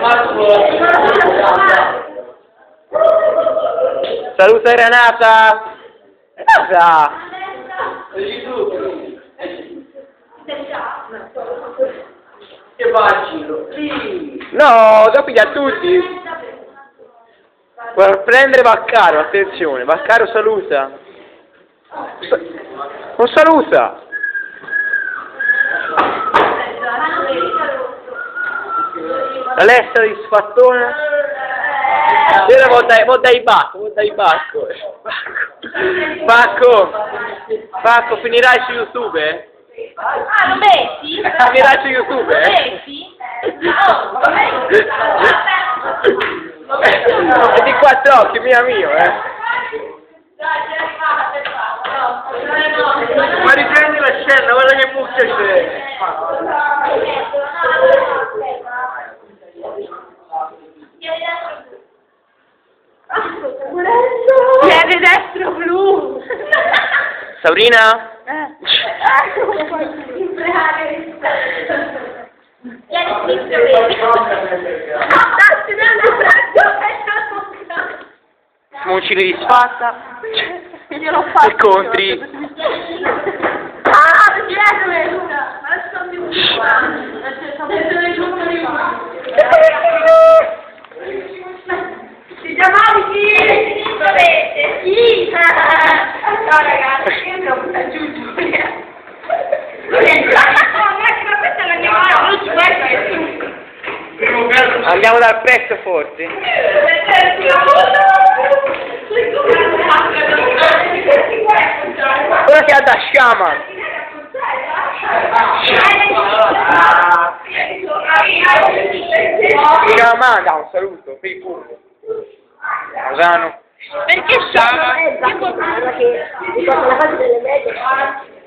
Saluta Renata! Renata! Che bacino! No, dopo a tutti! Guarda, prendere Vaccaro, attenzione, Vaccaro saluta! Non saluta! Alessia di sfattone. Io volta i Bacco. Bacco, finirai su YouTube? Ah, lo metti? Finirai su YouTube? Lo metti? È di 4 occhi, mio. Ma riprendi la scena, guarda che mucchia c'è. Piede destro blu! Sabrina? Smoncini di sfatta. Io l'ho fatto. E contri. Ah, dietro! Adesso mi si chiamava chi? Dovete? Chi? No ragazzi, io devo buttare giù Giulia. Questa la chiamava, non ci può essere. Andiamo dal prezzo forse. Ora si ha da Shaman. Shaman, dà un saluto, per il pubblico. Rosano. Perché Shaman? Che la fase delle medie.